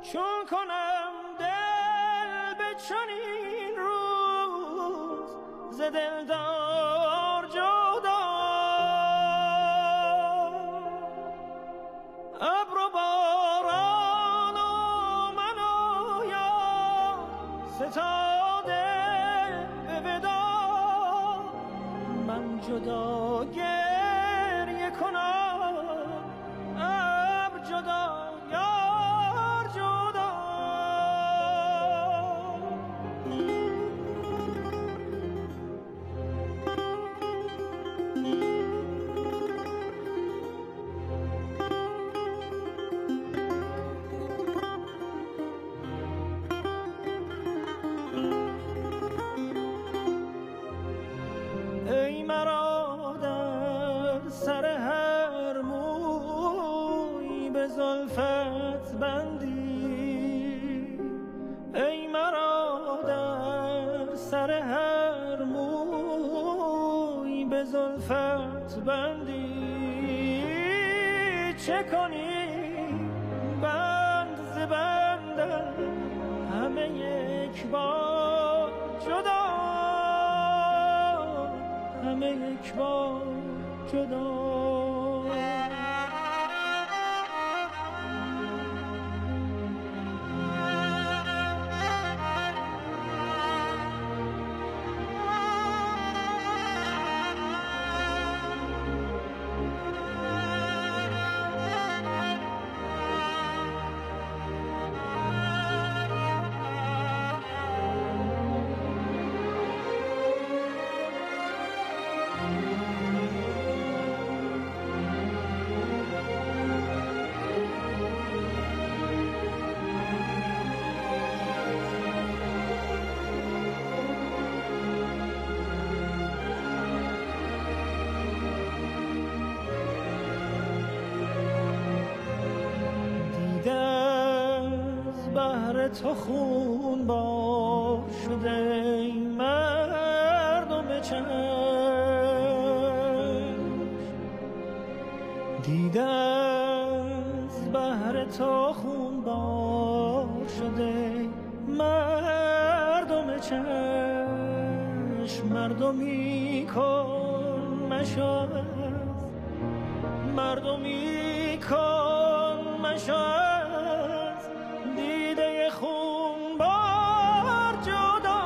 چون کنم دل به چنین روز ز دلدار جدا، ابر و باران و من و یار ستاده به وداع، من جدا گریه کنم ابر جدا یار جدا. ای مرا در سر هر موی به زلفت بندی، ای مرا در سر هر موی به زلفت بندی، چه کنی بند ز بندم همه یک بار جدا، همه یک بار جدا. بهر تو خون بار شده ای مردم چشم، دیده از بهر تو خون بار شده ای مردم چشم، مردمی کن مشاهد، مردمی کن مشاهد، دیده خون بار جدا،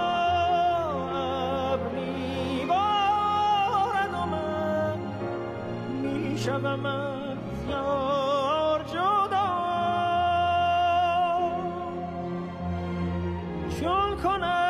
ابر میبارد و من میشوم از یار جدا، چون کنم